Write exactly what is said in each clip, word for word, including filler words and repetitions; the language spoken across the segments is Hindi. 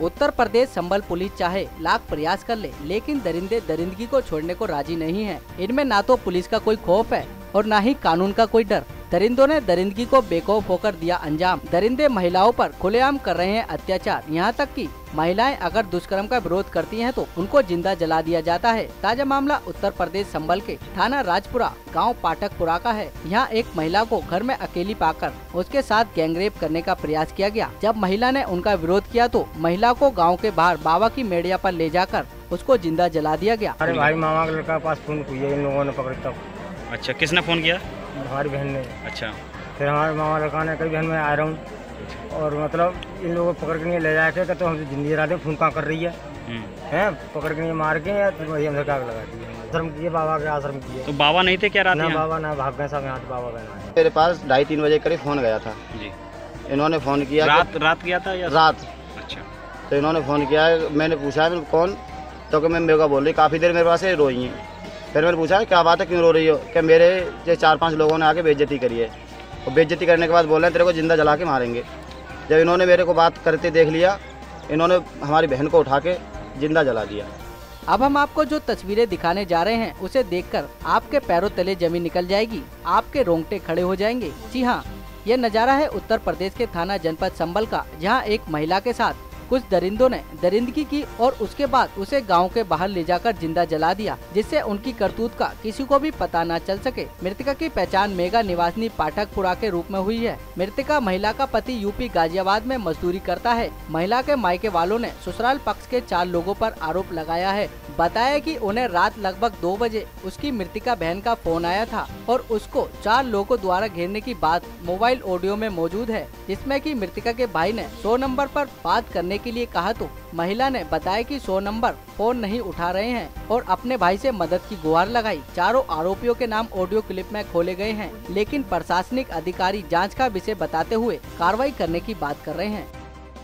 उत्तर प्रदेश संबल पुलिस चाहे लाख प्रयास कर ले, लेकिन दरिंदे दरिंदगी को छोड़ने को राजी नहीं है। इनमें ना तो पुलिस का कोई खौफ है और ना ही कानून का कोई डर। दरिंदों ने दरिंदगी को बेखौफ होकर दिया अंजाम। दरिंदे महिलाओं पर खुलेआम कर रहे हैं अत्याचार। यहाँ तक कि महिलाएं अगर दुष्कर्म का विरोध करती हैं तो उनको जिंदा जला दिया जाता है। ताजा मामला उत्तर प्रदेश संबल के थाना राजपुरा गांव पाठकपुरा का है। यहाँ एक महिला को घर में अकेली पाकर उसके साथ गैंगरेप करने का प्रयास किया गया। जब महिला ने उनका विरोध किया तो महिला को गाँव के बाहर बाबा की मेड़िया पर ले जाकर उसको जिंदा जला दिया गया। अरे भाई मामा के लड़का के पास फोन किया, इन लोगों ने पकड़े तब। अच्छा, किसने फोन किया? हमारी बहन ने। अच्छा, फिर हमारे मामा लड़का ने कई बहन में आ रहा हूँ और मतलब इन लोगों को पकड़ के नहीं ले जाके तो हमसे जिंदगी जला दे, फोन कहाँ कर रही है हैं पकड़ के नहीं मार के या तो वही हमसे काग लगा दी। आश्रम किए, बाबा के आश्रम किए। तो बाबा नहीं थे क्या रात? ना बाबा ना भाग गए सब यहाँ से, बाबा बहन। मेरे पास ढाई तीन बजे करीब फोन गया था जी। इन्होंने फोन किया रात रात किया था या रात? अच्छा। तो इन्होंने फोन किया, मैंने पूछा कौन, तो कि मैं मेरे को बोल रही काफ़ी देर मेरे पास रोई है। फिर मैंने पूछा क्या बात है, क्यों रो रही हो? कि मेरे जो चार पांच लोगों ने आके बेइज्जती करी है और बेइज्जती करने के बाद बोल रहे हैं तेरे को जिंदा जला के मारेंगे। जब इन्होंने मेरे को बात करते देख लिया, इन्होंने हमारी बहन को उठा के जिंदा जला दिया। अब हम आपको जो तस्वीरें दिखाने जा रहे हैं उसे देखकर आपके पैरों तले जमीन निकल जाएगी, आपके रोंगटे खड़े हो जाएंगे। जी हाँ, यह नज़ारा है उत्तर प्रदेश के थाना जनपद संबल का, जहाँ एक महिला के साथ कुछ दरिंदों ने दरिंदगी की और उसके बाद उसे गांव के बाहर ले जाकर जिंदा जला दिया, जिससे उनकी करतूत का किसी को भी पता न चल सके। मृतका की पहचान मेगा निवासिनी पाठकपुरा के रूप में हुई है। मृतका महिला का पति यूपी गाजियाबाद में मजदूरी करता है। महिला के मायके वालों ने ससुराल पक्ष के चार लोगों पर आरोप लगाया है। बताया कि उन्हें रात लगभग दो बजे उसकी मृतका बहन का फोन आया था और उसको चार लोगों द्वारा घेरने की बात मोबाइल ऑडियो में मौजूद है, जिसमें कि मृतका के भाई ने सौ नंबर पर बात करने के लिए कहा तो महिला ने बताया कि सौ नंबर फोन नहीं उठा रहे हैं और अपने भाई से मदद की गुहार लगाई। चारों आरोपियों के नाम ऑडियो क्लिप में खोले गए हैं, लेकिन प्रशासनिक अधिकारी जांच का विषय बताते हुए कार्रवाई करने की बात कर रहे हैं।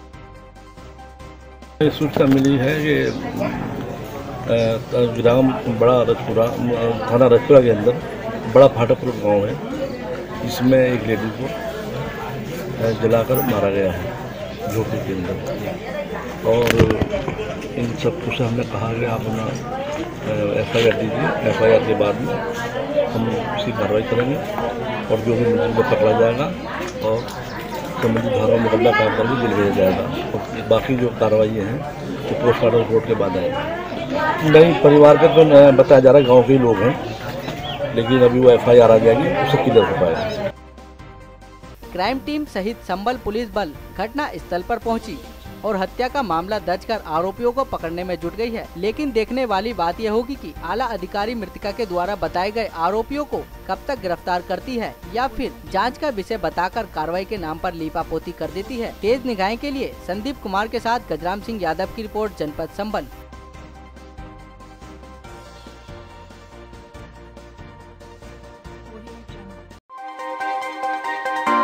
सूचना मिली है कि ग्राम बड़ा रजपुरा थाना रजपुरा के अंदर बड़ा फाटकपुर गांव है, जिसमें एक लेडी को जलाकर मारा गया है झोपड़ी के अंदर। और इन सब कुछ हमने कहा कि आप अपना एफ आई आर दीजिए, एफ आई आर के बाद में हम उसकी कार्रवाई करेंगे और जो भी मुलजिम को पकड़ा जाएगा और संबंधित धारा मुकदमा काम करके जेल भेजा जाएगा। और बाकी जो कार्रवाई हैं तो पोस्टमार्टम रिपोर्ट के बाद आएगी। नहीं, परिवार के तो बताया जा रहा है गाँव के ही लोग हैं, लेकिन अभी वो एफ आई आर आ जाएगी, उससे क्लियर हो पाएगा। क्राइम टीम सहित संबल पुलिस बल घटना स्थल पर पहुंची और हत्या का मामला दर्ज कर आरोपियों को पकड़ने में जुट गई है। लेकिन देखने वाली बात यह होगी कि आला अधिकारी मृतका के द्वारा बताए गए आरोपियों को कब तक गिरफ्तार करती है या फिर जांच का विषय बताकर कार्रवाई के नाम पर लीपापोती कर देती है। तेज निगाहें के लिए संदीप कुमार के साथ गजराम सिंह यादव की रिपोर्ट, जनपद संबल।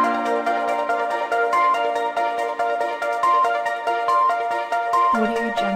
Audio Jungle.